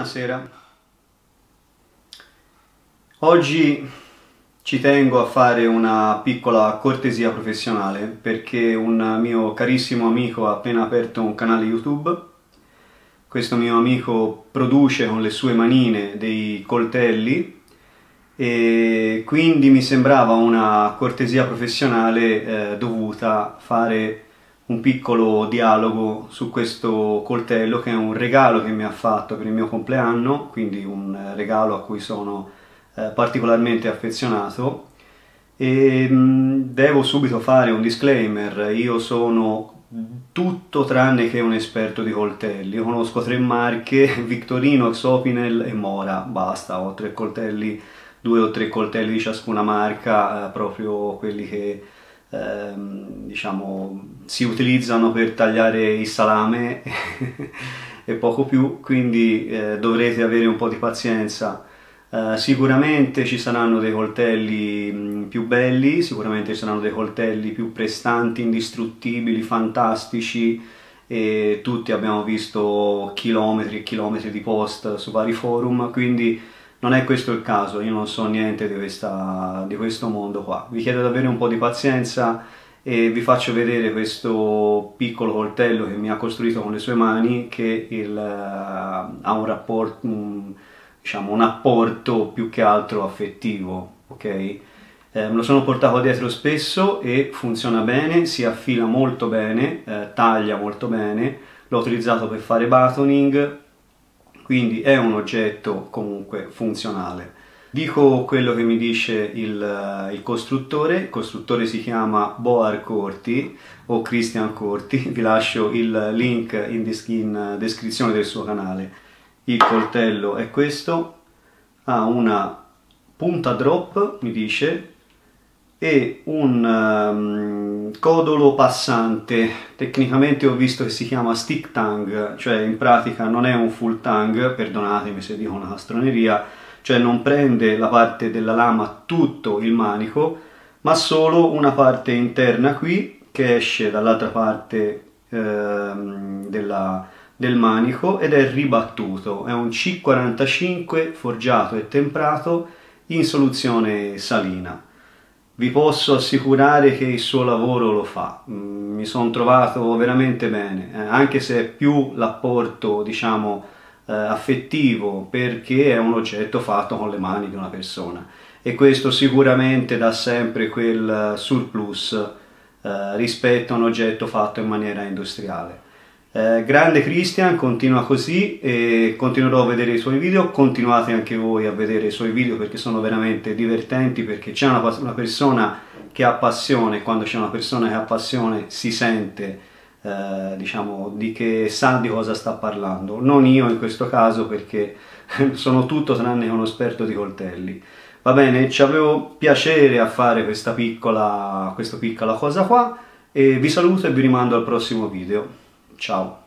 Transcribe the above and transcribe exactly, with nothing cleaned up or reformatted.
Buonasera. Oggi ci tengo a fare una piccola cortesia professionale perché un mio carissimo amico ha appena aperto un canale YouTube. Questo mio amico produce con le sue manine dei coltelli e quindi mi sembrava una cortesia professionale eh, dovuta fare un piccolo dialogo su questo coltello, che è un regalo che mi ha fatto per il mio compleanno, quindi un regalo a cui sono eh, particolarmente affezionato. E mh, devo subito fare un disclaimer: io sono tutto tranne che un esperto di coltelli. Io conosco tre marche: Victorinox, Opinel e Mora, basta. Ho tre coltelli, due o tre coltelli di ciascuna marca, eh, proprio quelli che Ehm, diciamo si utilizzano per tagliare il salame e poco più, quindi eh, dovrete avere un po' di pazienza. Eh, sicuramente ci saranno dei coltelli mh, più belli, sicuramente ci saranno dei coltelli più prestanti, indistruttibili, fantastici, e tutti abbiamo visto chilometri e chilometri di post su vari forum, quindi non è questo il caso. Io non so niente di, questa, di questo mondo qua. Vi chiedo di avere un po' di pazienza e vi faccio vedere questo piccolo coltello che mi ha costruito con le sue mani, che il, uh, ha un rapporto, un, diciamo, un apporto più che altro affettivo, ok? Eh, me lo sono portato dietro spesso e funziona bene, si affila molto bene, eh, taglia molto bene, l'ho utilizzato per fare batoning, quindi è un oggetto comunque funzionale. Dico quello che mi dice il, il costruttore. Il costruttore si chiama Boar Corti o Christian Corti, vi lascio il link in, in descrizione del suo canale. Il coltello è questo, ha una punta drop, mi dice, e un um, codolo passante. Tecnicamente ho visto che si chiama stick tang, cioè in pratica non è un full tang, perdonatemi se dico una castroneria, cioè non prende la parte della lama tutto il manico, ma solo una parte interna qui che esce dall'altra parte ehm, della, del manico, ed è ribattuto. È un C quarantacinque forgiato e temprato in soluzione salina. Vi posso assicurare che il suo lavoro lo fa. Mi sono trovato veramente bene, eh, anche se è più l'apporto, diciamo, eh, affettivo, perché è un oggetto fatto con le mani di una persona, e questo sicuramente dà sempre quel surplus eh, rispetto a un oggetto fatto in maniera industriale. Eh, grande Christian, continua così e continuerò a vedere i suoi video. Continuate anche voi a vedere i suoi video perché sono veramente divertenti, perché c'è una, una persona che ha passione. Quando c'è una persona che ha passione si sente, eh, diciamo, di che sa di cosa sta parlando. Non io in questo caso, perché sono tutto tranne che uno esperto di coltelli. Va bene, ci avevo piacere a fare questa piccola, questa piccola cosa qua, e vi saluto e vi rimando al prossimo video. Ciao!